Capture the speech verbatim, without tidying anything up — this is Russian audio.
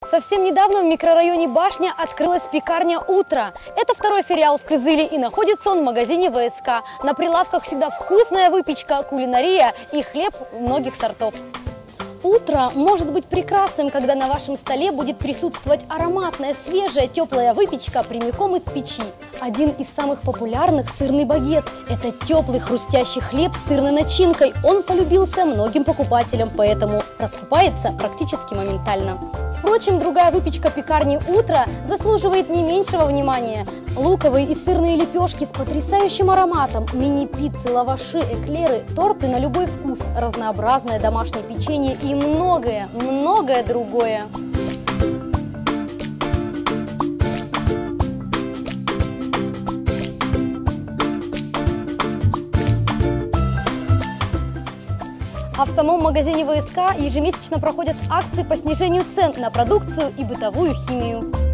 Совсем недавно в микрорайоне Башня открылась пекарня «Утро». Это второй филиал в Кызыле, и находится он в магазине вэ эс ка. На прилавках всегда вкусная выпечка, кулинария и хлеб многих сортов. Утро может быть прекрасным, когда на вашем столе будет присутствовать ароматная, свежая, теплая выпечка прямиком из печи. Один из самых популярных – сырный багет. Это теплый хрустящий хлеб с сырной начинкой. Он полюбился многим покупателям, поэтому раскупается практически моментально. Впрочем, другая выпечка пекарни «Утро» заслуживает не меньшего внимания. Луковые и сырные лепешки с потрясающим ароматом, мини-пиццы, лаваши, эклеры, торты на любой вкус, разнообразное домашнее печенье и многое, многое другое. А в самом магазине вэ эс ка ежемесячно проходят акции по снижению цен на продукцию и бытовую химию.